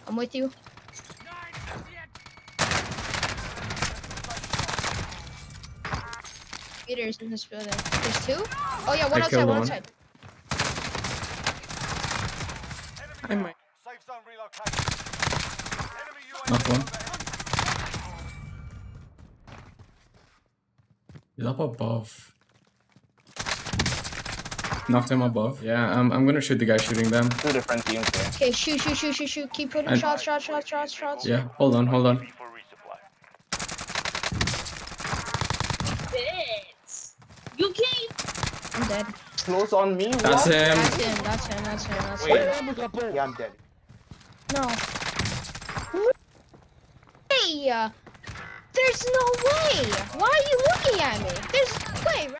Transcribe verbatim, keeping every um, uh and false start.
I'm with you. Peter's in this building. There's two? Oh yeah, one I outside, killed one one. outside. I might. Safe zone relocated. Enemy U A V Knock one. overhead. He's up above. Knocked him above. Yeah, I'm, I'm gonna shoot the guy shooting them. Two different teams here. Okay, shoot, shoot, shoot, shoot, shoot. Keep putting And- shots, shots, shots, shots, shots. Yeah, hold on, hold on. Bitch. You can't. I'm dead. Close on me. That's what? him. That's him, that's him, that's him, that's Wait. him. Yeah, I'm dead. No. Hey! uh, There's no way! Why are you looking at me? There's no way, right?